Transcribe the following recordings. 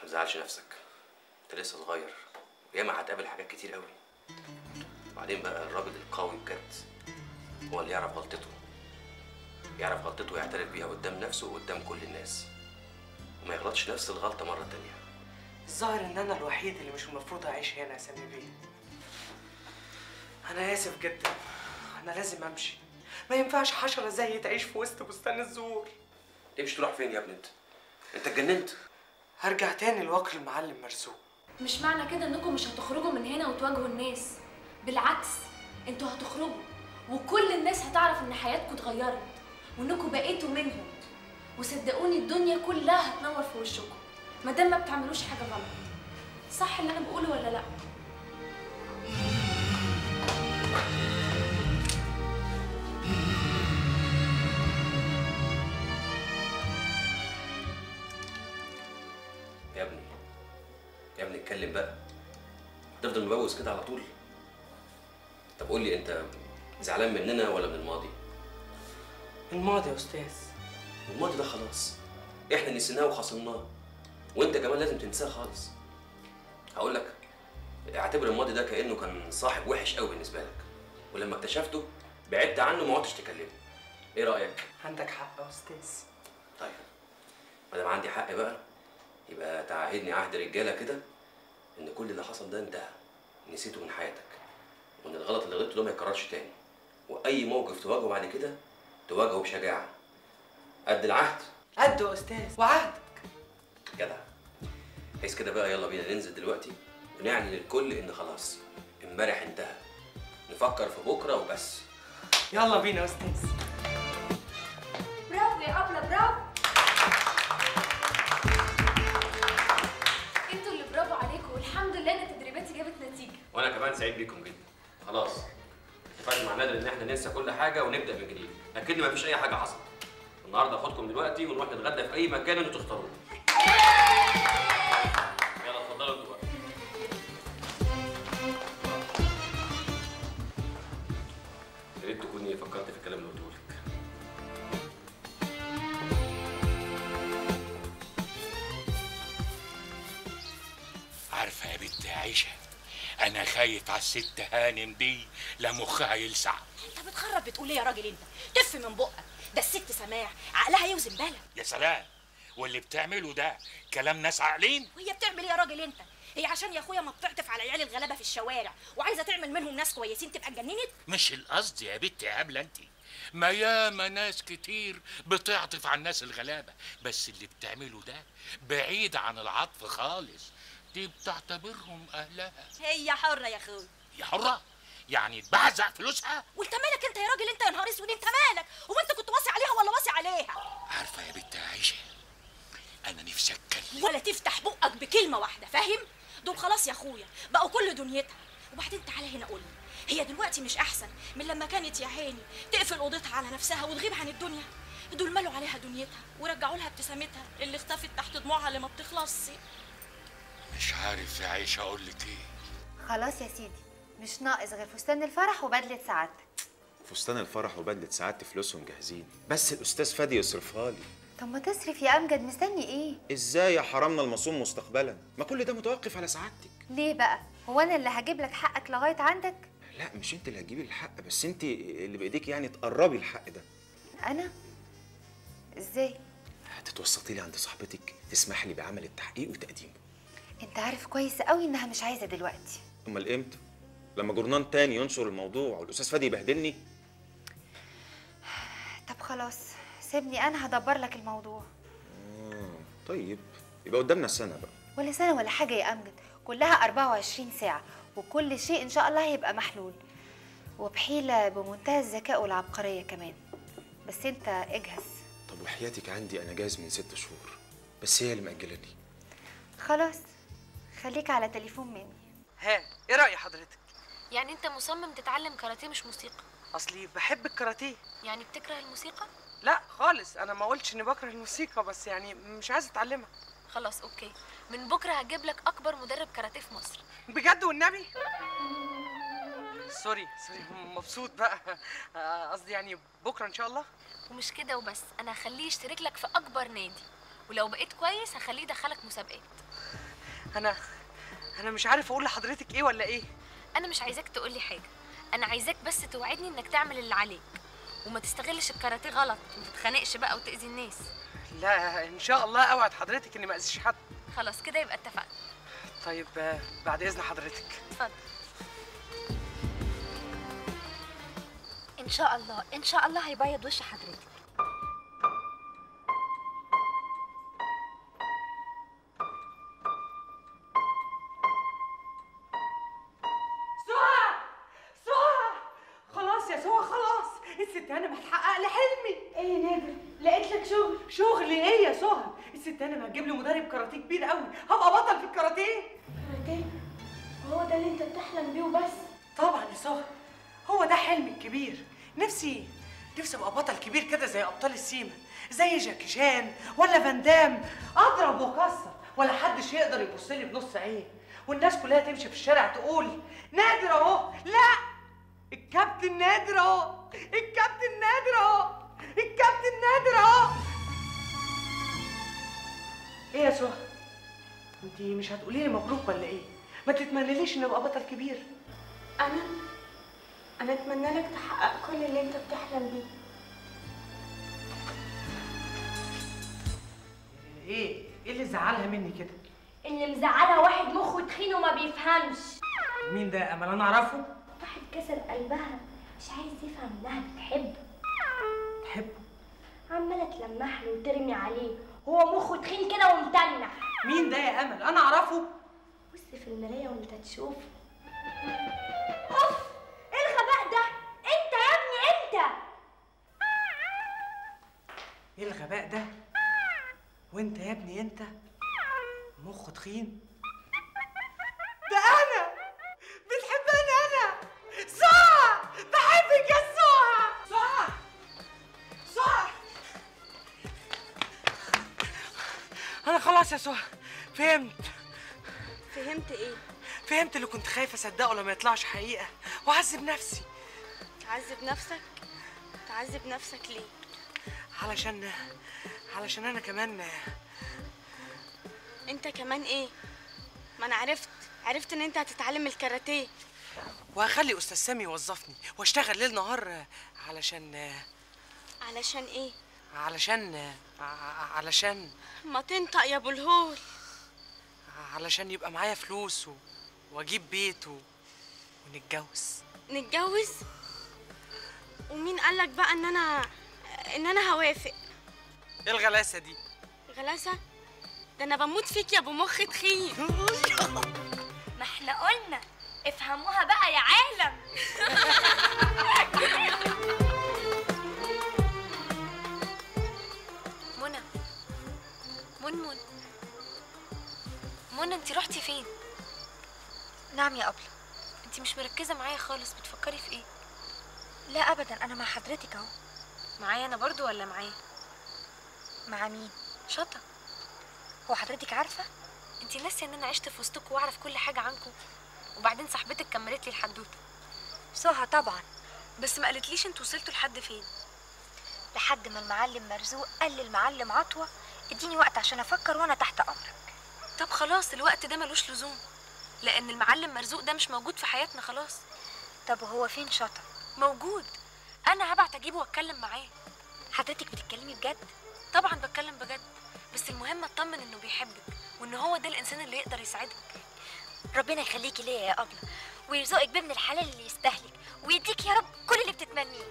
ما تزعلش نفسك، انت لسه صغير وياما هتقابل حاجات كتير قوي. وبعدين بقى الراجل القوي بجد هو اللي يعرف غلطته، يعرف غلطته ويعترف بيها قدام نفسه وقدام كل الناس، وما يغلطش نفس الغلطة مرة تانية. الظاهر ان انا الوحيد اللي مش المفروض اعيش هنا يا سامي بيه. انا اسف جدا، انا لازم امشي. ما ينفعش حشرة زي تعيش في وسط بستان الزهور. تمشي تروح فين يا ابني انت؟ انت اتجننت؟ هرجع تاني لوكر المعلم مرزوق. مش معنى كده انكم مش هتخرجوا من هنا وتواجهوا الناس، بالعكس انتوا هتخرجوا وكل الناس هتعرف ان حياتكم اتغيرت وانكم بقيتوا منهم، وصدقوني الدنيا كلها هتنور في وشكم ما دام ما بتعملوش حاجه غلط. صح اللي انا بقوله ولا لا؟ يا ابني اتكلم بقى، هتفضل مبوز كده على طول؟ طب قول لي انت زعلان مننا ولا من الماضي؟ الماضي يا استاذ. الماضي ده خلاص احنا نسيناه وخصمناه، وانت كمان لازم تنساه خالص. هقول لك اعتبر الماضي ده كانه كان صاحب وحش قوي بالنسبه لك، ولما اكتشفته بعدت عنه ما عدتش تكلمه. ايه رايك؟ عندك حق يا استاذ. طيب ما دام عندي حق بقى، يبقى تعاهدني عهد رجاله كده ان كل اللي حصل ده انتهى، نسيته من حياتك، وان الغلط اللي غلطته ده ما يتكررش تاني، واي موقف تواجهه بعد كده تواجهه بشجاعه. قد العهد؟ قده يا استاذ، وعهدك. جدع. حيث كده بقى يلا بينا ننزل دلوقتي ونعلن للكل ان خلاص امبارح انتهى، نفكر في بكره وبس. يلا بينا يا استاذ. برافو يا ابله، برافو. انتوا اللي برافو عليكم، والحمد لله ان تدريباتي جابت نتيجه. وانا كمان سعيد بيكم جدا. خلاص اتفقنا مع نادر ان احنا ننسى كل حاجه ونبدا من جديد، اكيد ما فيش اي حاجه حصلت. النهارده هاخدكم دلوقتي ونروح نتغدى في اي مكان انتوا تختاروه. يلا اتفضلوا انتوا بقى. يا ريت تكوني فكرت في الكلام اللي قلته لك. عارفه يا بنت عيشه، انا خايف على الست هانم دي لا مخها يلسع. انت بتخرب بتقول ايه يا راجل انت؟ تف من بقك، ده الست سماح عقلها يوزن بالك. يا سلام، واللي بتعمله ده كلام ناس عاقلين؟ وهي بتعمل ايه يا راجل انت؟ هي عشان يا اخويا ما بتعطف على عيال الغلابه في الشوارع وعايزه تعمل منهم ناس كويسين تبقى اتجننت؟ مش القصد يا بنت يا هبله انت، ما ياما ناس كتير بتعطف على الناس الغلابه، بس اللي بتعمله ده بعيد عن العطف خالص، دي بتعتبرهم اهلها. هي حره يا اخويا. يا حره؟ يعني تبعزق فلوسها؟ وانت مالك انت يا راجل انت يا نهار اسود؟ انت مالك؟ هو انت كنت واصي عليها ولا واصي عليها؟ عارفه يا بنت عايشه، انا نفسي اتكلم ولا تفتح بقك بكلمه واحده، فاهم؟ دول خلاص يا اخويا بقوا كل دنيتها. وبعدين تعالى هنا قول لي، هي دلوقتي مش احسن من لما كانت يا عيني تقفل اوضتها على نفسها وتغيب عن الدنيا؟ دول مالوا عليها دنيتها ورجعوا لها ابتسامتها اللي اختفت تحت دموعها اللي ما بتخلصش. مش عارف يا عيشه اقول لك ايه. خلاص يا سيدي، مش ناقص غير فستان الفرح وبدله سعادتك. فستان الفرح وبدله سعادتي فلوسهم جاهزين، بس الاستاذ فادي يصرفها لي. طب ما تصرف يا امجد، مستني ايه؟ ازاي يا حرمنا المصون مستقبلا؟ ما كل ده متوقف على سعادتك. ليه بقى؟ هو انا اللي هجيب لك حقك لغايه عندك؟ لا مش انت اللي هتجيبي الحق، بس انت اللي بايديك يعني تقربي الحق ده. انا؟ ازاي؟ هتتوسطي لي عند صاحبتك تسمح لي بعمل التحقيق وتقديمه. انت عارف كويس قوي انها مش عايزه دلوقتي. امال امتى؟ لما جورنان تاني ينشر الموضوع والاستاذ فادي يبهدلني؟ طب خلاص سيبني انا هدبر لك الموضوع. طيب يبقى قدامنا السنه بقى. ولا سنه ولا حاجه يا امجد، كلها 24 ساعه وكل شيء ان شاء الله هيبقى محلول، وبحيله بمنتهى الذكاء والعبقريه كمان. بس انت اجهز. طب وحياتك عندي انا جاهز من 6 شهور، بس هي اللي مأجلاني. خلاص خليك على تليفون مني. ها ايه رأي حضرتك؟ يعني انت مصمم تتعلم كاراتيه مش موسيقى؟ اصلي بحب الكاراتيه. يعني بتكره الموسيقى؟ لا خالص، انا ما قلتش اني بكره الموسيقى، بس يعني مش عايزه اتعلمها. خلاص اوكي، من بكره هجيب لك اكبر مدرب كاراتيه في مصر. بجد والنبي؟ سوري مبسوط بقى. قصدي يعني بكره ان شاء الله. ومش كده وبس، انا هخليه يشترك لك في اكبر نادي، ولو بقيت كويس هخليه يدخلك مسابقات. انا مش عارف اقول لحضرتك ايه ولا ايه. انا مش عايزاك تقولي حاجه، انا عايزاك بس توعدني انك تعمل اللي عليك وما تستغلش الكاراتيه غلط وما تتخانقش بقى وتاذي الناس. لا ان شاء الله اوعد حضرتك اني ما اذيش حد. خلاص كده يبقى اتفقنا. طيب بعد اذن حضرتك. اتفضل. ان شاء الله هيبيض وش حضرتك. خلاص يا سهى خلاص، الست هانم هتحقق لي حلمي. ايه يا نادر، لقيت لك شغل. شغل ايه يا سهى؟ الست هانم هتجيب لي مدرب كاراتيه كبير قوي، هبقى بطل في الكاراتيه. كاراتيه؟ هو ده اللي انت بتحلم بيه وبس؟ طبعا يا سهى، هو ده حلمي الكبير. نفسي ابقى بطل كبير كده زي ابطال السيما، زي جاكي شان ولا فان دام، اضرب واكسر ولا حدش يقدر يبص لي بنص عين، والناس كلها تمشي في الشارع تقول نادر اهو. لا، الكابتن نادر اهو، الكابتن نادر اهو، الكابتن نادر اهو. ايه يا سهى؟ انتي مش هتقولي لي مبروك ولا ايه؟ ما تتمنليش اني ابقى بطل كبير؟ انا اتمنى لك تحقق كل اللي انت بتحلم بيه. ايه اللي زعلها مني كده؟ اللي مزعلها واحد مخه تخين وما بيفهمش. مين ده يا امل؟ انا اعرفه. واحد كسر قلبها، مش عايز يفهم انها بتحبه. تحبه؟ عماله تلمح له وترمي عليه، هو مخه تخين كده ومتنح. مين ده يا امل؟ انا اعرفه. بص في المرايه وانت تشوفه. اوف، ايه الغباء ده؟ انت يا ابني انت. ايه الغباء ده؟ وانت يا ابني انت مخه تخين؟ ده انا بتحبني انا. سهى، بحبك يا سهى. سهى انا خلاص يا سهى فهمت ايه؟ فهمت اللي كنت خايفه اصدقه لما يطلعش حقيقه واعذب نفسي. تعذب نفسك ليه؟ علشان انا كمان. انت كمان ايه؟ ما انا عرفت ان انت هتتعلم الكاراتيه، وهخلي استاذ سامي يوظفني واشتغل ليل نهار علشان ايه؟ علشان ما تنطق يا ابو الهول. علشان يبقى معايا فلوس واجيب بيت نتجوز؟ ومين قالك بقى ان انا هوافق؟ ايه الغلاسه دي؟ غلاسه؟ ده انا بموت فيك يا ابو مخ تخين. ما احنا قلنا افهموها بقى يا عالم. منى انت رحتي فين؟ نعم يا أبلة. انت مش مركزه معايا خالص، بتفكري في ايه؟ لا أبدا، أنا مع حضرتك أهو. معايا انا برضو ولا معايا؟ مع مين؟ شطه. هو حضرتك عارفة؟ انت ناسيه ان انا عشت في وسطكم واعرف كل حاجه عنكم، وبعدين صاحبتك كملت لي الحدوته. سهى طبعا. بس ما قالتليش انتوا وصلتوا لحد فين؟ لحد ما المعلم مرزوق قال للمعلم عطوة اديني وقت عشان افكر وانا تحت امرك. طب خلاص الوقت ده ملوش لزوم، لان المعلم مرزوق ده مش موجود في حياتنا خلاص. طب وهو فين شطر؟ موجود، انا هبعت اجيبه واتكلم معاه. حضرتك بتتكلمي بجد؟ طبعا بتكلم بجد، بس المهم اطمن انه بيحبك وان هو ده الانسان اللي يقدر يساعدك. ربنا يخليكي ليا يا أبلة ويرزقك بابن الحلال اللي يستاهلك ويديك يا رب كل اللي بتتمنيه.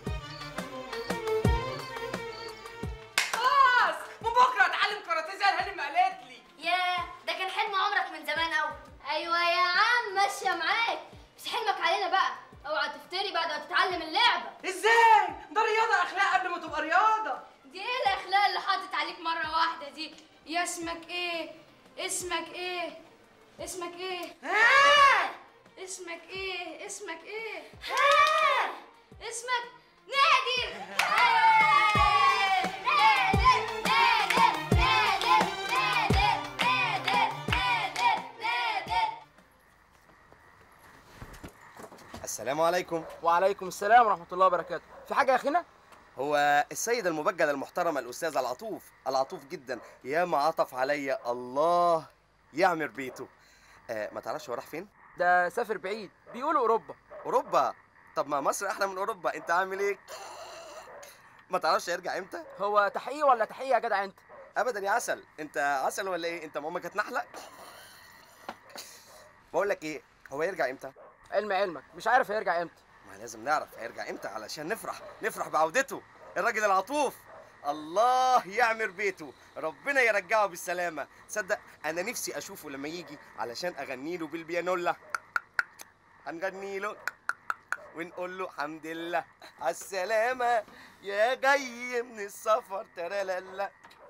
خلاص من بكره اتعلم كاراتيه زي الهانم ما قالت لي. ياه، ده كان حلم عمرك من زمان قوي. ايوه يا عم ماشيه معاك، بس حلمك علينا بقى، اوعى تفتري بعد ما تتعلم اللعبه. ازاي؟ ده رياضه اخلاق قبل ما تبقى رياضه. دي ايه الاخلاق اللي حاطط عليك مره واحده دي؟ يا اسمك ايه؟ اسمك ايه؟ اسمك ايه؟ ها؟ اسمك ايه؟ اسمك ايه؟ ها؟ اسمك نادر. نادر نادر نادر نادر نادر نادر نادر. السلام عليكم. وعليكم السلام ورحمة الله وبركاته. في حاجة يا أخينا؟ هو السيد المبجل المحترم الأستاذ العطوف جدا، ياما عطف عليا، الله يعمر بيته. ما تعرفش هو راح فين؟ ده سافر بعيد، بيقولوا اوروبا. اوروبا؟ طب ما مصر احلى من اوروبا، انت عامل ايه؟ ما تعرفش هيرجع امتى؟ هو تحقيق ولا تحقيق يا جدع انت؟ ابدا يا عسل، انت عسل ولا ايه؟ انت ماما كانت نحله؟ بقول لك ايه، هو يرجع امتى؟ علمك مش عارف هيرجع امتى. ما لازم نعرف هيرجع امتى علشان نفرح بعودته. الراجل العطوف الله يعمر بيته، ربنا يرجعه بالسلامه. تصدق انا نفسي اشوفه لما يجي علشان اغني له بالبيانولا. هنغني له ونقول له الحمد لله على السلامه يا جاي من السفر ترالالا.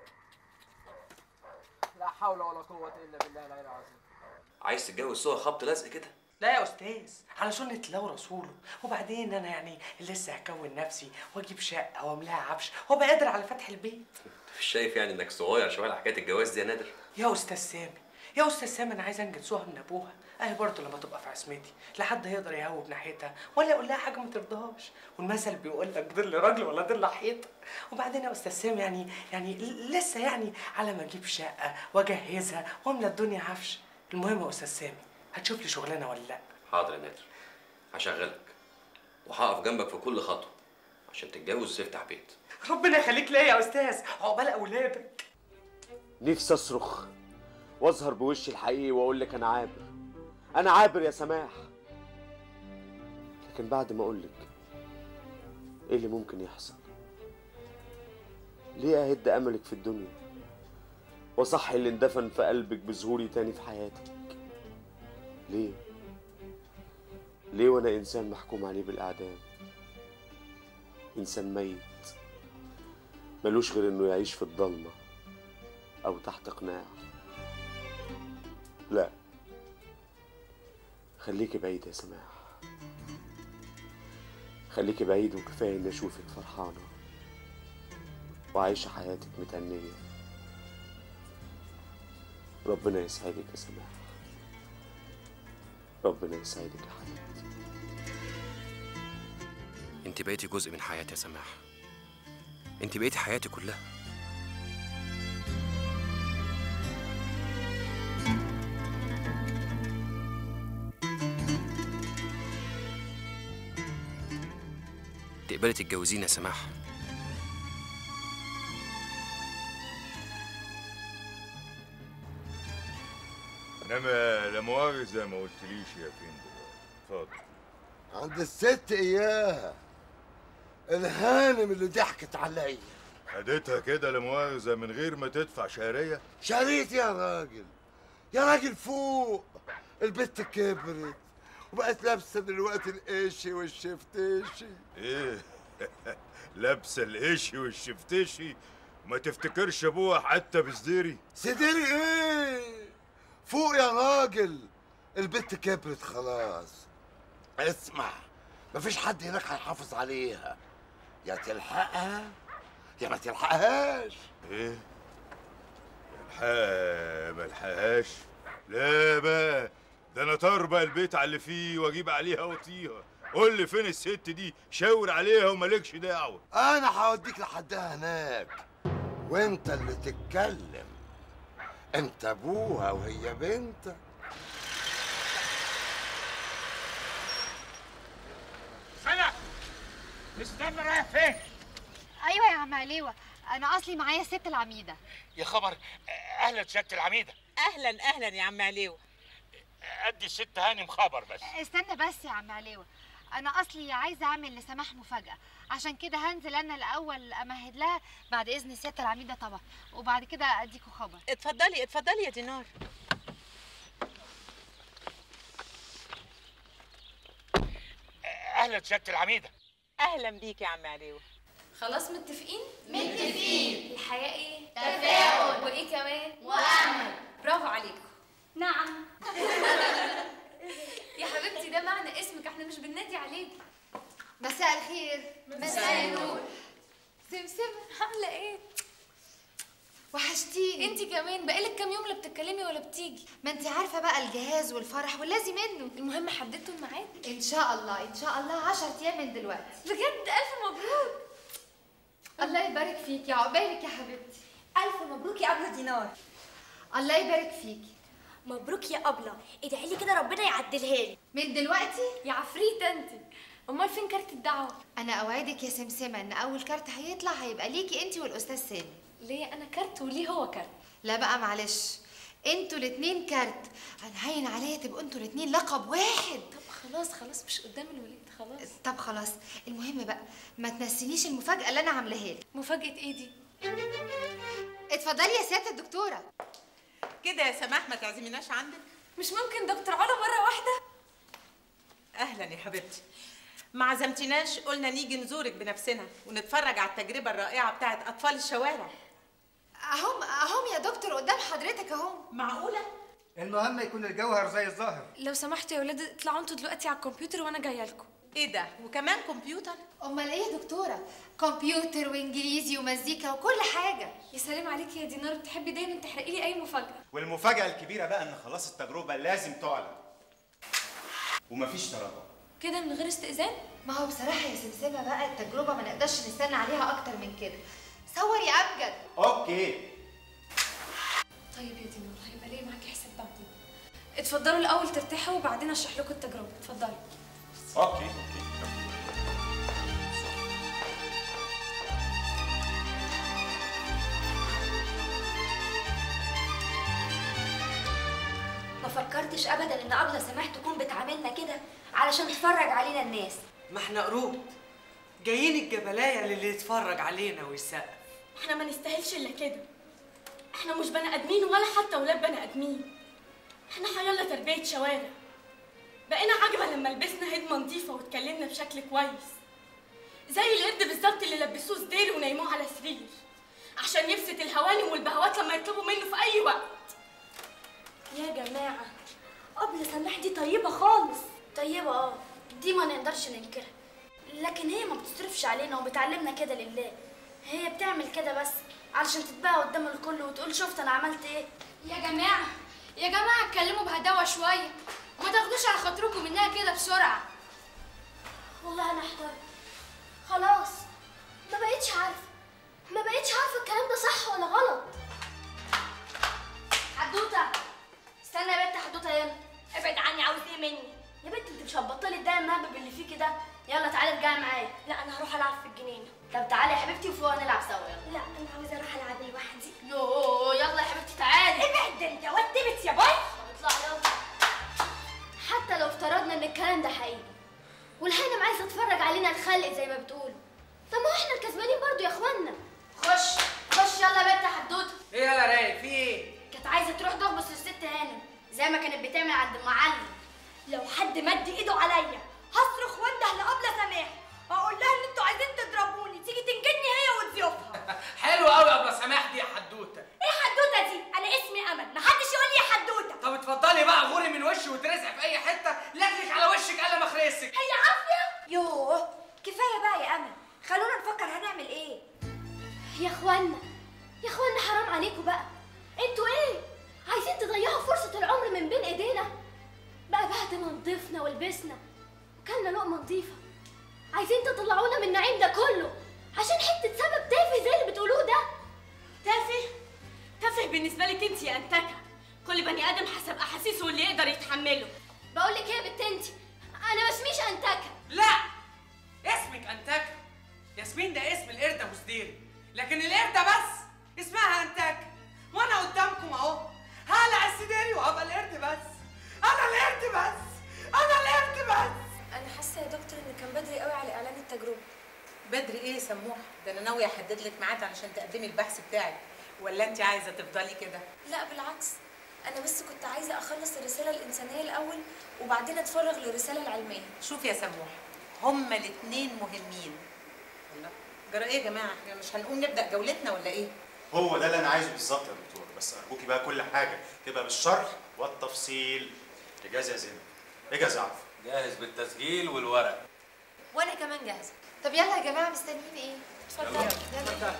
لا حول ولا قوه الا بالله العلي العظيم. عايز تتجوز سوى خبط لزق كده؟ لا يا استاذ، على سنة الله ورسوله. وبعدين انا يعني لسه هكون نفسي واجيب شقه واملاها عفش وابقى قادر على فتح البيت. مش شايف يعني انك صغير شويه على حكايه الجواز دي يا نادر؟ يا استاذ سامي انا عايز انجد سهى من ابوها. اهي برضه لما تبقى في عصمتي لا حد هيقدر يهوب ناحيتها ولا يقول لها حاجه ما ترضاش. والمثل بيقول لك ضل راجل ولا ضل حيطه. وبعدين يا استاذ سامي يعني لسه يعني على ما اجيب شقه واجهزها واملى الدنيا عفش. المهم يا استاذ سامي، هتشوف لي شغلانه ولا لا؟ حاضر يا نادر، هشغلك وهقف جنبك في كل خطوه عشان تتجوز وتفتح بيت. ربنا يخليك ليا يا استاذ، عقبال اولادك. نفسي اصرخ واظهر بوشي الحقيقي واقول لك انا عابر يا سماح، لكن بعد ما اقول لك ايه اللي ممكن يحصل؟ ليه اهد املك في الدنيا واصحي اللي اندفن في قلبك بظهوري تاني في حياتك؟ ليه وانا انسان محكوم عليه بالاعدام، انسان ميت ملوش غير انه يعيش في الضلمه او تحت قناع؟ لا، خليكي بعيد يا سماح، خليكي بعيد، وكفايه اني اشوفك فرحانه وعايشه حياتك متأنية. ربنا يسعدك يا سماح، ربنا يسعدك يا حبيبتي. انت بقيتي جزء من حياتي يا سماح، انت بقيتي حياتي كلها. تقبلي تتجوزيني يا سماح؟ انما لا مؤاخذة ما قلتليش يا فين دلوقتي؟ اتفضل. عند الست اياها الهانم اللي ضحكت عليا. خدتها كده لا مؤاخذة من غير ما تدفع شهرية؟ شريت يا راجل فوق. البت كبرت وبقت لابسه دلوقتي القشي والشفتشي. ايه؟ لابسه القشي والشفتشي؟ ما تفتكرش ابوها حتى بصديري؟ صديري ايه؟ فوق يا راجل، البت كبرت خلاص. اسمع، مفيش حد هناك هيحافظ عليها، يا تلحقها يا ما تلحقهاش. ايه؟ الحقها ما الحقهاش؟ لا بقى، ده انا طربق البيت على اللي فيه واجيب عليها واطيها. قول لي فين الست دي، شاور عليها ومالكش دعوه. انا هوديك لحدها هناك وانت اللي تتكلم. انت ابوها وهي بنتك. استنى، رايح فين؟ ايوه يا عم عليوه، انا اصلي معايا الست العميده. يا خبر، اهلا سياده العميده. اهلا يا عم عليوه. ادي الست هانم خبر بس. استنى بس يا عم عليوه، انا اصلي عايزه اعمل لسماح مفاجاه، عشان كده هنزل انا الاول امهد لها بعد اذن سياده العميده طبعا، وبعد كده اديكوا خبر. اتفضلي يا دينار. اهلا سياده العميده. اهلا بيك يا عم عليوه. خلاص متفقين؟ متفقين. الحياة ايه؟ تفاؤل. وايه كمان؟ وأمل. برافو عليكم. نعم. يا حبيبتي ده معنى اسمك، احنا مش بننادي عليكي. مساء الخير. مساء النور. سمسم عاملة ايه؟ وحشتيني. انتي كمان، بقالك كام يوم لا بتتكلمي ولا بتيجي. ما انتي عارفه بقى الجهاز والفرح واللازم منه. المهم حددتوا الميعاد؟ ان شاء الله 10 ايام من دلوقتي. بجد الف مبروك. الله يبارك فيكي، عقبالك يا حبيبتي. ألف مبروك يا أبلة دينار. الله يبارك فيكي. مبروك يا ابله، ادعي لي كده ربنا يعدلها لي من دلوقتي. يا عفريت انت، امال فين كارت الدعوه؟ انا اوعدك يا سمسمه ان اول كارت هيطلع هيبقى ليكي انت والاستاذ سامي. ليه انا كارت وليه هو كارت؟ لا بقى معلش، انتوا الاتنين كارت، هنهين عليا تبقوا انتوا الاتنين لقب واحد. طب خلاص مش قدام الولاد خلاص. طب خلاص، المهم بقى ما تنسينيش المفاجأة اللي انا عاملاها لك. مفاجأة ايه دي؟ اتفضلي يا سيادة الدكتورة. كده يا سماح ما تعزميناش عندك؟ مش ممكن دكتور علا مرة واحدة؟ اهلا يا حبيبتي. ما عزمتيناش، قلنا نيجي نزورك بنفسنا ونتفرج على التجربة الرائعة بتاعت اطفال الشوارع. اهم يا دكتور قدام حضرتك اهم. معقولة؟ المهم يكون الجوهر زي الظاهر. لو سمحتوا يا ولاد اطلعوا انتوا دلوقتي على الكمبيوتر وانا جايه لكم. ايه ده؟ وكمان كمبيوتر؟ امال ايه يا دكتورة؟ كمبيوتر وانجليزي ومزيكا وكل حاجة. يا سلام عليكي يا دينار، بتحبي دايما تحرقي لي اي مفاجأة. والمفاجأة الكبيرة بقى ان خلاص التجربة لازم تعلن ومفيش تراجع. كده من غير استئذان؟ ما هو بصراحة يا سمسمة بقى التجربة ما نقدرش نستنى عليها اكتر من كده. صور يا امجد. اوكي. طيب يا دينار هيبقى ليه معاكي حساب بعدين. اتفضلوا الاول ترتاحوا وبعدين اشرح لكم التجربة. اتفضلي. اوكي. ما فكرتش ابدا ان ابله سماح تكون بتعاملنا كده علشان تتفرج علينا الناس. ما احنا قرود جايين الجبلايه اللي يتفرج علينا ويسقف. احنا ما نستاهلش الا كده. احنا مش بني ادمين ولا حتى ولاد بني ادمين. احنا حيالله تربيه شوارع. بقينا عجبه لما لبسنا هدمه نظيفه واتكلمنا بشكل كويس. زي القرد بالظبط اللي لبسوه سدير ونيموه على سرير عشان يبسط الهوانم والبهوات لما يطلبوا منه في اي وقت. يا جماعه ابله سماح دي طيبه خالص. طيبه دي ما نقدرش ننكرها، لكن هي ما بتصرفش علينا وبتعلمنا كده لله. هي بتعمل كده بس علشان تتباهى قدام الكل وتقول شفت انا عملت ايه. يا جماعه اتكلموا بهداوه شويه وما تاخدوش على خاطركم منها كده بسرعه. والله انا احترت خلاص، ما بقتش عارفه الكلام ده صح ولا غلط. حدوته استنى يا بنت. حدوته هنا، ابعد عني. عاوز ايه مني يا بنت؟ انت مش هتبطلي الداية المهبب اللي فيكي ده. يلا تعالي ارجعي معايا. لا انا هروح العب في الجنينه. طب تعالي يا حبيبتي وفوق نلعب سوا. يلا. لا انا عاوزه اروح العب لوحدي. يلا يا حبيبتي تعالي. ابعد انت ودبت يا باي. طب اطلعي يلا. حتى لو افترضنا ان الكلام ده حقيقي والهانم عايزه تتفرج علينا نخلق زي ما بتقولوا، طب ما احنا الكسبانين برضو يا اخوانا. خش يلا يا بنت حدوته. ايه يلا رايق في ايه؟ كانت عايزه تروح تخبص للست هانم زي ما كانت بتعمل عند المعلم. لو حد مد ايده عليا هصرخ وانده لابله سماح واقول لها ان انتوا عايزين تضربوني تيجي تنجدني هي وضيوفها. حلو قوي يا ابله سماح دي يا حدوته. ايه حدوته دي؟ انا اسمي امل، محدش يقول لي يا حدوته. طب اتفضلي بقى غوري من وشي وترزع في اي حته لاجلك على وشك قلم اخرسك. هي عافيه. يوه كفايه بقى يا امل، خلونا نفكر هنعمل ايه. يا اخوانا حرام عليكم بقى. انتوا ايه عايزين تضيعوا فرصه العمر من بين ايدينا؟ بقى بعد ما نضفنا ولبسنا وكلنا لقمه نظيفه عايزين تطلعونا من النعيم ده كله عشان حته سبب تافه زي اللي بتقولوه ده؟ تافه بالنسبه لك انت يا انتكه. كل بني ادم حسب احاسيسه واللي يقدر يتحمله. بقول لك ايه يا بنت انت، انا ما اسميش انتكه. لا اسمك انتكه. ياسمين ده اسم القرده وسديري، لكن القرده بس اسمها انتكه. وانا قدامكم اهو هقلع السديري وهبقى القرد بس. انا القرد بس. انا حاسه يا دكتور ان كان بدري قوي على اعلان التجربه. بدري ايه يا سموح؟ ده انا ناويه احدد لك ميعاد علشان تقدمي البحث بتاعك، ولا انت عايزه تفضلي كده؟ لا بالعكس، انا بس كنت عايزه اخلص الرساله الانسانيه الاول وبعدين اتفرغ للرساله العلميه. شوفي يا سموح، هما الاثنين مهمين. الله، جرى ايه يا جماعه؟ احنا مش هنقوم نبدا جولتنا ولا ايه؟ هو ده اللي انا عايزه بالظبط يا دكتور، بس ارجوكي بقى كل حاجه تبقى بالشرح والتفصيل. اجازه يا زينب. اجازه عفوا. جاهز بالتسجيل والورق. وانا كمان جاهزه. طب يلا يا جماعه مستنيين ايه؟ اتفضلوا. يلا.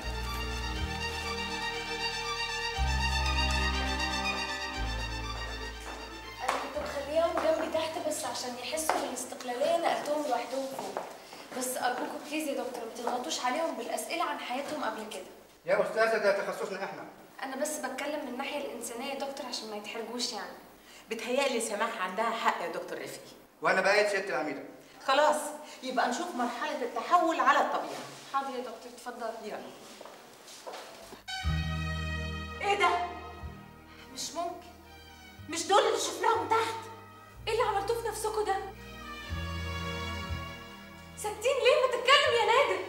انا كنت مخليهم جنبي تحت بس عشان يحسوا بالاستقلاليه نقلتهم لوحدهم فوق. بس ارجوكم بليز يا دكتور ما تضغطوش عليهم بالاسئله عن حياتهم قبل كده. يا استاذه ده تخصصنا احنا. انا بس بتكلم من الناحيه الانسانيه يا دكتور عشان ما يتحرجوش يعني. بتهيألي سماح عندها حق يا دكتور رفقي. وانا بقيت ست العميده. خلاص يبقى نشوف مرحله التحول على الطبيعه. حاضر يا دكتور، اتفضلي. يلا. ايه ده؟ مش ممكن. مش دول اللي شفناهم تحت؟ ايه اللي عملتوه في نفسكم ده؟ ساكتين ليه؟ ما تتكلم يا نادر.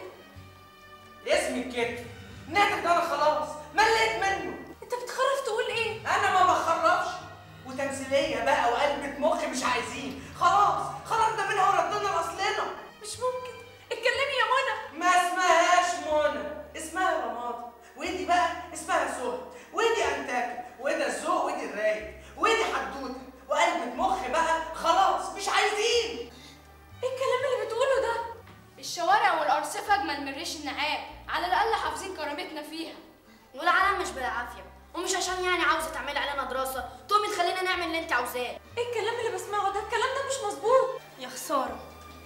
اسمك كده نادر ده، انا خلاص مليت منه. انت بتخرف تقول ايه؟ انا ما بخرفش، وتمثيليه بقى وقلبة مخ مش عايزين. خلاص خرجنا منها وردنا لاصلنا. مش ممكن. اتكلمي يا منى. ما اسمهاش منى، اسمها رمادي، ودي بقى اسمها سهى، ودي انتاكا، وده الذوق، ودي الرايق، ودي حدوته وقلبة مخ بقى. خلاص مش عايزين. ايه الكلام اللي بتقوله ده؟ الشوارع والارصفه اجمل من ريش النعام، على الاقل حافظين كرامتنا فيها. والعالم مش بالعافيه، ومش عشان يعني عاوزه تعملي علينا دراسه تقومي تخلينا نعمل اللي انت عاوزاه. ايه الكلام اللي بسمعه ده؟ الكلام ده مش مظبوط. يا خساره،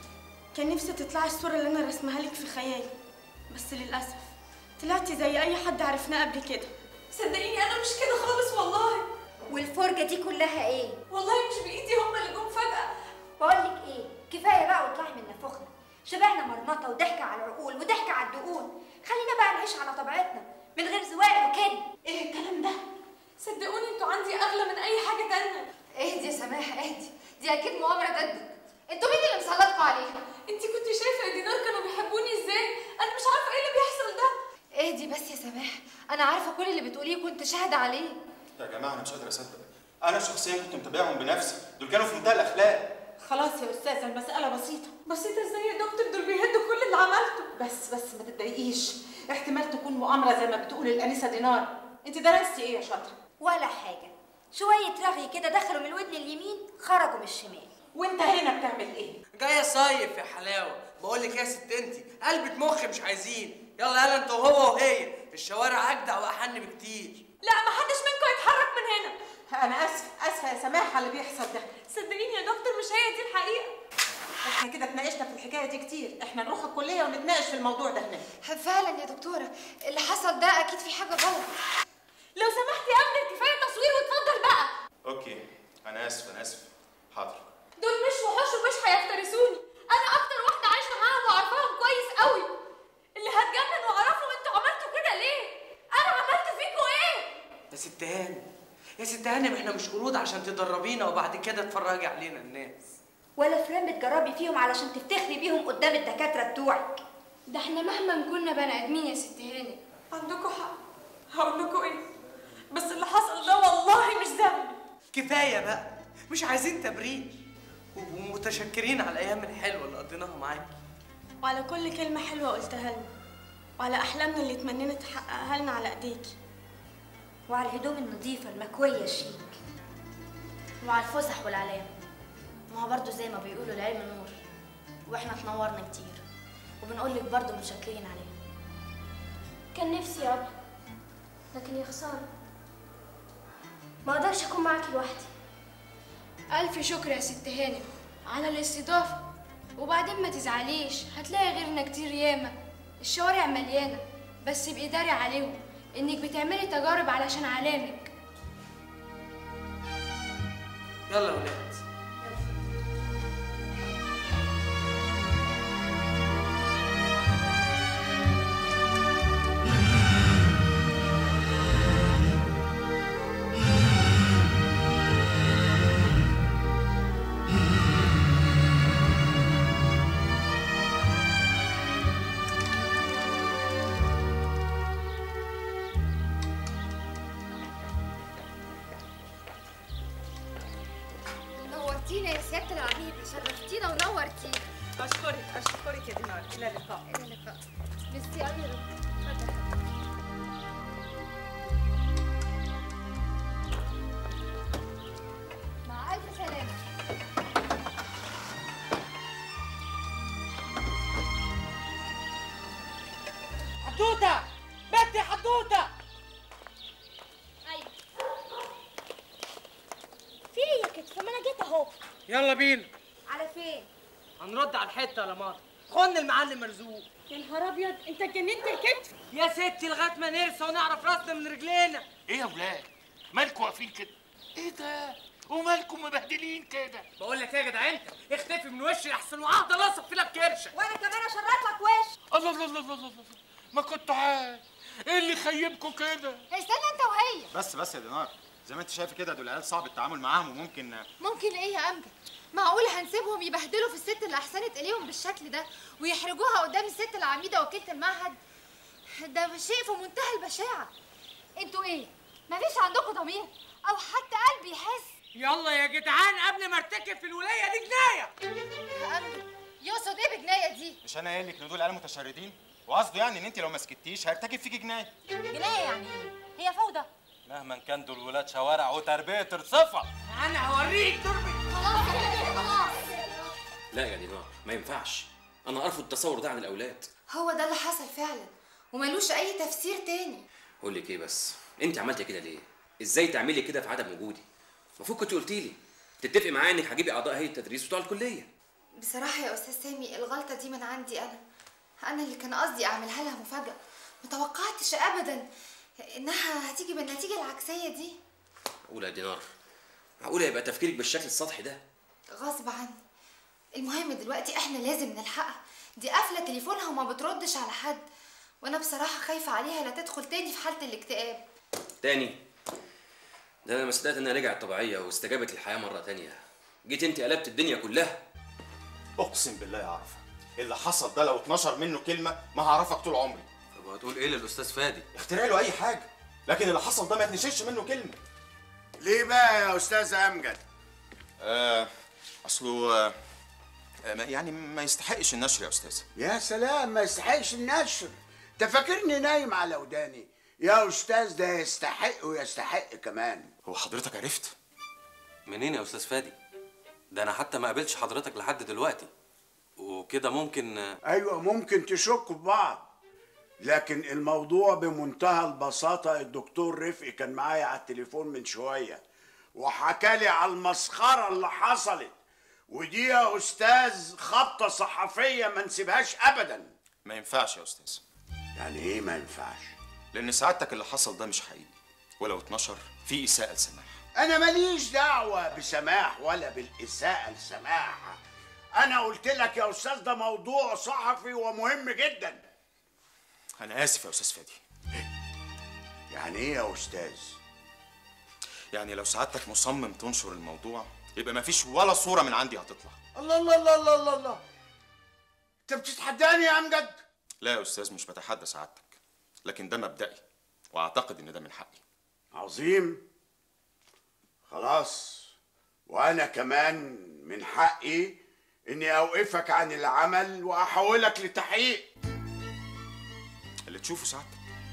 كان نفسي تطلعي الصوره اللي انا رسمها لك في خيالي، بس للاسف طلعتي زي اي حد عرفناه قبل كده. صدقيني انا مش كده خالص والله. والفرجه دي كلها ايه؟ والله مش بايدي، هما اللي جم فجاه. بقولك ايه، كفايه بقى واطلعي من نفوخنا. شبعنا مرمطه وضحكه على العقول وضحكه على الدقون. خلينا بقى نعيش على طبيعتنا من غير زواق وكده. ايه الكلام ده؟ صدقوني انتوا عندي اغلى من اي حاجه تانية. اهدي يا سماح اهدي، دي اكيد مؤامره ضدك. انتوا مين اللي مسلطكوا عليها؟ انت كنت شايفه يا دينار كانوا بيحبوني ازاي؟ انا مش عارفه ايه اللي بيحصل ده. اهدي بس يا سماح، انا عارفه كل اللي بتقوليه كنت شاهده عليه. يا جماعه انا مش قادر اصدق، انا شخصيا كنت متابعهم بنفسي، دول كانوا في منتهى الاخلاق. خلاص يا استاذه المساله بسيطه. بسيطه ازاي يا دكتور؟ دول بيهدوا كل اللي عملته. بس ما تتضايقيش، احتمال تكون مؤامره زي ما بتقول الانسه دينار. انت درستي ايه يا شاطره؟ ولا حاجه، شويه رغي كده دخلوا من الودن اليمين خرجوا من الشمال. وانت هنا بتعمل ايه؟ جايه صيف يا حلاوه. بقول لك يا ست انتي قلبة مخ مش عايزين. يلا انت وهو وهي، الشوارع اجدع واحن بكتير. لا ما حدش منكم يتحرك من هنا. انا اسفه يا سماح على اللي بيحصل ده. صدقيني يا دكتور مش هي دي الحقيقه. احنا كده اتناقشنا في الحكايه دي كتير، احنا نروح الكليه ونتناقش في الموضوع ده هناك. فعلا يا دكتوره اللي حصل ده اكيد في حاجه غلط. لو سمحتي يا امجد كفايه تصوير واتفضل بقى. اوكي انا اسف. حاضر. دول مش وحوش ومش هيفترسوني. انا اكتر واحده عايشه معاهم وعارفاهم كويس قوي. اللي هتجنن واعرفهم انتوا عملتوا كده ليه؟ انا عملت فيكوا ايه؟ يا ست هانم احنا مش قرود عشان تدربينا وبعد كده تفرجي علينا الناس. ولا فريم بتجربي فيهم علشان تفتخري بيهم قدام الدكاتره بتوعك. ده احنا مهما كنا بني ادمين يا ست هانم. عندكوا حق. هقول لكم ايه؟ بس اللي حصل ده والله مش ذنبي. كفايه بقى، مش عايزين تبرير، ومتشكرين على الايام الحلوه اللي قضيناها معاكي، وعلى كل كلمه حلوه قلتها لنا، وعلى احلامنا اللي اتمنينا تحققها لنا على ايديكي، وعلى الهدوم النظيفه المكويه الشيك، وعلى الفسح والعلام. ما هو برضه زي ما بيقولوا العلم نور، واحنا اتنورنا كتير، وبنقول لك برضه متشكرين عليها. كان نفسي يا ابا، لكن يا خساره ما اقدرش اكون معاكي لوحدي. الف شكر يا ست هانم على الاستضافه، وبعدين ما تزعليش، هتلاقي غيرنا كتير ياما. الشوارع مليانه، بس ابقي داري عليهم انك بتعملي تجارب علشان علامك. يلا يا ولاد. نورتينا يا سياده العبيد، شرفتينا ونورتينا. اشكرك يا دينار. الى اللقاء. الى اللقاء. ميرسي قوي يا دكتور. اتفضل. مع الف سلامه. حدوته بنتي حدوته. ايوه في ايه يا كتف؟ ما انا جيت اهو. يلا بينا. على فين؟ هنرد على الحته يا لمار. خن المعلم مرزوق. يا نهار ابيض، انت اتجننت يا كتف؟ يا ستي لغايه ما نرسى ونعرف راسنا من رجلينا. ايه يا ولاد؟ مالكوا واقفين كده؟ ايه ده؟ ومالكم مبهدلين كده؟ بقول لك ايه يا جدع انت، اختفي من وشي احسن وهفضل اصف لك كرشه. وانا كمان اشرط لك وش. الله الله الله الله الله، ما كنتوا عارف ايه اللي خيبكم كده؟ استنى انت وهي. بس يا دينار، زي ما انت شايف كده دول عيال صعب التعامل معاهم وممكن ممكن ايه يا امجد؟ معقول هنسيبهم يبهدلوا في الست اللي احسنت اليهم بالشكل ده ويحرجوها قدام الست العميده وكيله المعهد؟ ده شيء في منتهى البشاعه. انتوا ايه؟ مفيش عندكم ضمير او حتى قلب يحس؟ يلا يا جدعان قبل ما ارتكب في الولايه دي جنايه. يا امجد يقصد ايه بجنايه دي؟ مش انا قايل لك ان دول عيال متشردين؟ وقصده يعني ان انت لو ما سكتيش هيرتكب فيكي جنايه. جنايه يعني ايه؟ هي فوضى. مهما كان دول ولاد شوارع وتربيه رصفه. انا هوريك ضربه. خلاص. لا يا دينار، ما ينفعش. انا ارفض التصور ده عن الاولاد. هو ده اللي حصل فعلا وملوش اي تفسير تاني. اقول لك ايه بس، انت عملتي كده ليه؟ ازاي تعملي كده في عدم وجودي؟ المفروض كنت قلتي لي تتفقي معايا انك هجيبي اعضاء هيئه التدريس بتوع الكليه. بصراحه يا استاذ سامي الغلطه دي من عندي انا اللي كان قصدي اعملها لها مفاجاه. متوقعتش ابدا انها هتيجي بالنتيجه العكسيه دي. معقوله يا دينار؟ معقوله يبقى تفكيرك بالشكل السطحي ده؟ غصب عني. المهم دلوقتي احنا لازم نلحقها، دي قافله تليفونها وما بتردش على حد، وانا بصراحه خايفه عليها لا تدخل تاني في حاله الاكتئاب. تاني؟ ده انا ما صدقت انها رجعت طبيعيه واستجابت للحياه مره تانيه. جيت انت قلبت الدنيا كلها. اقسم بالله يا عرفه اللي حصل ده لو اتنشر منه كلمه ما هعرفك طول عمري. طب هتقول ايه للاستاذ فادي؟ اخترع له اي حاجه، لكن اللي حصل ده ما يتنشرش منه كلمه. ليه بقى يا استاذ امجد؟ اصله يعني ما يستحقش النشر يا استاذ. يا سلام، ما يستحقش النشر؟ انت فاكرني نايم على وداني؟ يا استاذ ده يستحق ويستحق كمان. هو حضرتك عرفت؟ منين يا استاذ فادي؟ ده انا حتى ما قابلتش حضرتك لحد دلوقتي، وكده ممكن ايوه ممكن تشكوا في بعض، لكن الموضوع بمنتهى البساطه. الدكتور رفقي كان معايا على التليفون من شويه وحكالي على المسخره اللي حصلت، ودي يا استاذ خبطه صحفيه ما نسيبهاش ابدا. ما ينفعش يا استاذ. يعني ايه ما ينفعش؟ لان سعادتك اللي حصل ده مش حقيقي، ولو اتنشر في اساءه لسماح. انا ماليش دعوه بسماح ولا بالاساءه لسماح. انا قلت لك يا استاذ ده موضوع صحفي ومهم جدا. انا اسف يا استاذ فادي. يعني ايه يا استاذ؟ يعني لو سعادتك مصمم تنشر الموضوع يبقى ما فيش ولا صوره من عندي هتطلع. الله الله الله الله الله الله، انت بتتحداني يا امجد؟ لا يا استاذ مش بتحدى سعادتك، لكن ده مبدئي واعتقد ان ده من حقي. عظيم. خلاص، وانا كمان من حقي اني اوقفك عن العمل واحولك لتحقيق. اللي تشوفه سعادتك.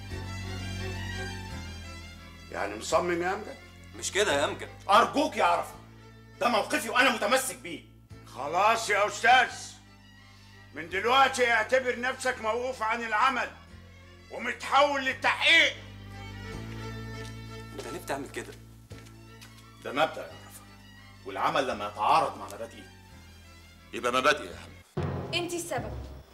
يعني مصمم يا امجد؟ مش كده يا امجد. ارجوك يا عرفه، ده موقفي وانا متمسك بيه. خلاص يا استاذ، من دلوقتي اعتبر نفسك موقوف عن العمل ومتحول للتحقيق. انت ليه بتعمل كده؟ ده مبدأ يا عرفه، والعمل لما يتعارض مع مبادئي يبقى مبادئي يا حبيبي. انتي السبب.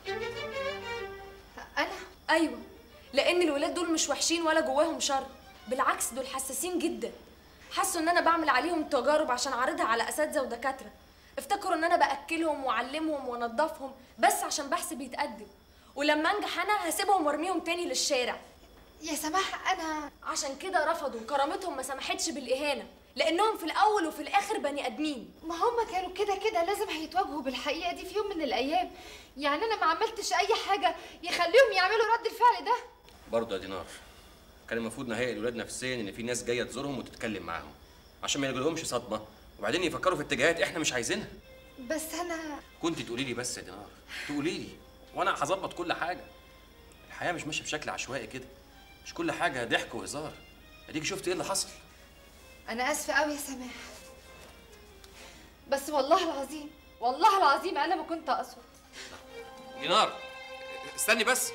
انا؟ ايوه، لان الولاد دول مش وحشين ولا جواهم شر، بالعكس دول حساسين جدا. حسوا ان انا بعمل عليهم تجارب عشان اعرضها على اساتذه ودكاتره، افتكروا ان انا باكلهم واعلمهم وانضفهم بس عشان بحث بيتقدم، ولما انجح انا هسيبهم وارميهم تاني للشارع. يا سماح انا عشان كده رفضوا، كرامتهم ما سمحتش بالاهانه، لانهم في الاول وفي الاخر بني ادمين. ما هم كانوا كده لازم هيتواجهوا بالحقيقه دي في يوم من الايام. يعني انا ما عملتش اي حاجه يخليهم يعملوا رد الفعل ده. برضه يا دينار، كان المفروض نهيئ الولاد نفسيا ان في ناس جايه تزورهم وتتكلم معاهم عشان ما يجيلهمش صدمه وبعدين يفكروا في اتجاهات احنا مش عايزينها. بس انا كنت تقولي لي بس يا دينار، تقولي لي وانا هظبط كل حاجه. الحياه مش ماشيه بشكل عشوائي كده، مش كل حاجه ضحك وهزار. اديك شفت ايه اللي حصل. انا اسفه قوي يا سماح، بس والله العظيم انا ما كنت اقصد. دينار استني بس.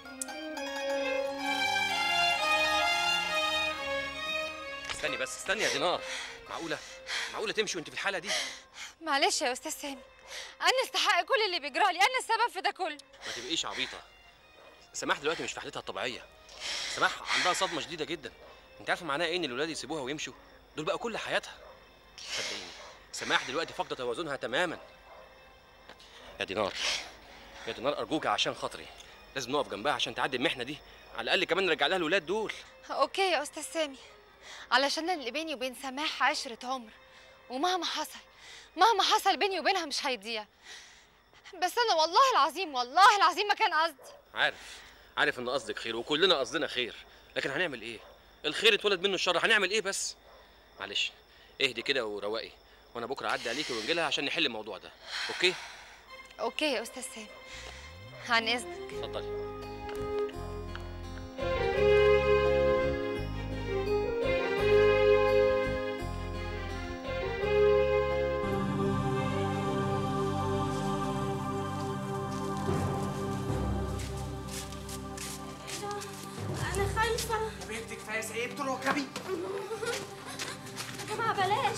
استني يا دينار. معقوله تمشي وانت في الحاله دي؟ معلش يا استاذ سامي، انا استحق كل اللي بيجرالي، انا السبب في ده كله. ما تبقيش عبيطه. سماح دلوقتي مش في حالتها الطبيعيه. سماح عندها صدمه شديده جدا. انت عارفه معناها ايه ان الولاد يسيبوها ويمشوا؟ دول بقى كل حياتها. صدقيني سماح دلوقتي فاقده توازنها تماما. يا دينار، يا دينار ارجوك عشان خاطري لازم نقف جنبها عشان تعدي المحنه دي، على الاقل كمان نرجع لها الولاد دول. اوكي يا استاذ سامي، علشان اللي بيني وبين سماح عشرة عمر، ومهما حصل بيني وبينها مش هيضيع. بس انا والله العظيم ما كان قصدي. عارف ان قصدك خير وكلنا قصدنا خير، لكن هنعمل ايه؟ الخير اتولد منه الشر، هنعمل ايه بس؟ معلش اهدي كده وروقي، وانا بكره اعدي عليكي ونجي لها عشان نحل الموضوع ده. اوكي يا استاذ سامي، عن اذنك. اتفضلي. انا خايفه يا بنتي كفايه سيبت ركبي. يا جماعه بلاش.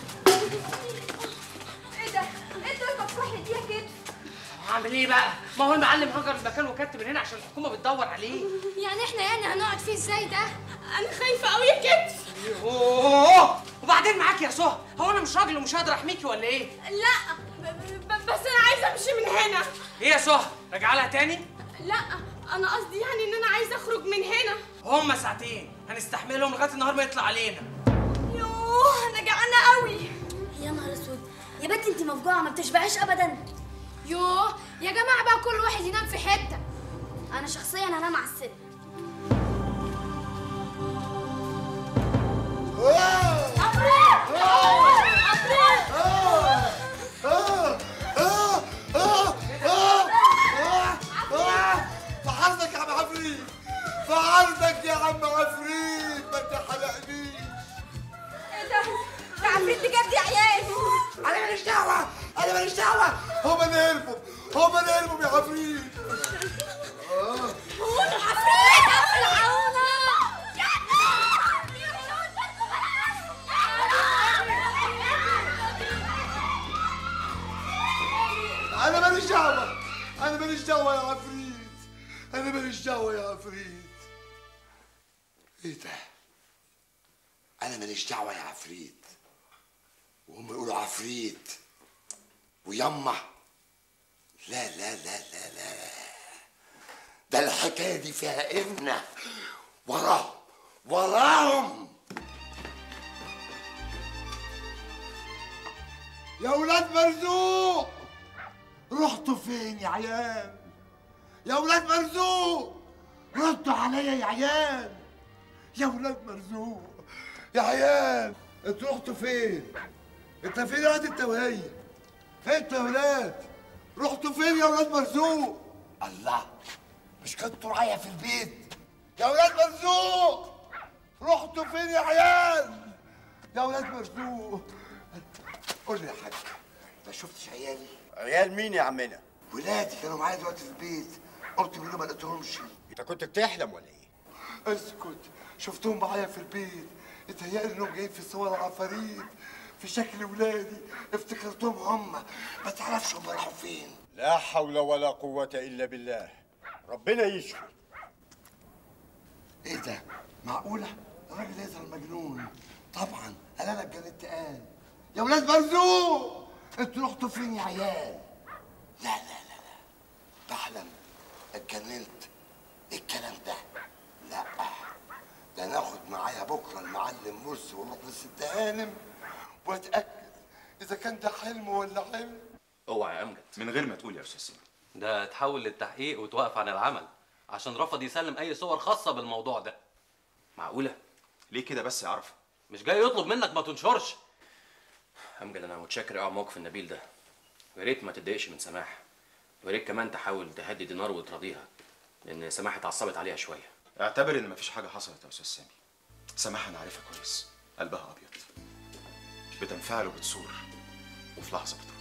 ايه ده؟ انتوا المفروح يديها كده. هعمل ايه بقى؟ ما هو المعلم هجر المكان وكتب من هنا عشان الحكومه بتدور عليه. يعني احنا هنقعد فيه ازاي ده؟ انا خايفه قوي يا كتف. اوه وبعدين معاك يا سهى، هو انا مش راجل ومش هقدر احميكي ولا ايه؟ لا بس انا عايزه امشي من هنا. ايه يا سهى؟ راجعه لها تاني؟ لا انا قصدي يعني ان انا عايزه اخرج من هنا. هما ساعتين هنستحملهم لغايه النهار ما يطلع علينا. يوه انا جعانه قوي. يا نهار اسود يا بنتي، انت مفجوعه ما بتشبعيش ابدا. يوه يا جماعه بقى كل واحد ينام في حته. انا شخصيا هنام على السلم. في عرضك يا عم عفريت، في عرضك يا عم عفريت، ما تحرقنيش. ايه ده؟ ده عفريت بجد يا عيال. انا ماليش دعوه، انا ماليش دعوه، هما اللي هربوا يا عفريت. هو العفريت العونه. انا ماليش دعوه، انا ماليش دعوه يا عفريت، انا ماليش دعوه يا عفريت. ايه ده؟ انا ماليش دعوه يا عفريت، وهم يقولوا عفريت ويما. لا لا لا لا لا، ده الحكايه دي فيها إمنة وراهم. يا ولاد مرزوق، رحتوا فين يا عيال؟ يا ولاد مرزوق ردوا عليا يا عيال. يا ولاد مرزوق يا عيال، انتوا رحتوا فين؟ انت فين يا واد انت وهي؟ انتوا يا ولاد رحتوا فين يا ولاد مرزوق؟ الله، مش كنتوا معايا في البيت؟ يا ولاد مرزوق رحتوا فين يا عيال؟ يا ولاد مرزوق قول لي يا حاج، ما شفتش عيالي؟ عيال مين يا عمنا؟ ولادي كانوا معايا دلوقتي في البيت، قلت منهم ما لقيتهمش. انت كنت بتحلم ولا ايه؟ اسكت، شفتهم معايا في البيت، اتهيألي انهم جايين في صور عفاريت في شكل ولادي، افتكرتهم هم، ما تعرفش هم راحوا فين. لا حول ولا قوة إلا بالله، ربنا يشفي. ايه ده؟ معقولة؟ الراجل يظهر مجنون. طبعا انا اتجننت قال. يا ولاد مرزوق انتوا رحتوا فين يا عيال؟ لا لا لا لا، بحلم، اتجننت. ايه الكلام ده؟ لا، ده ناخد معايا بكره المعلم مرسي ونروح للست هانم واتاكد اذا كان ده حلم ولا حلم. اوعى يا امجد، من غير ما تقول يا استاذ سامي. ده تحول للتحقيق وتوقف عن العمل عشان رفض يسلم اي صور خاصه بالموضوع ده. معقوله؟ ليه كده بس يا عرفه؟ مش جاي يطلب منك ما تنشرش. امجد انا متشكر قوي على الموقف النبيل ده، ويا ريت ما تتضايقش من سماح، ويا ريت كمان تحاول تهدي دينار وتراضيها، لان سماح اتعصبت عليها شويه. اعتبر ان مفيش حاجه حصلت يا استاذ سامي. سماح انا عارفها كويس، قلبها ابيض، بتنفعل وبتصور، وفي لحظه بتروح.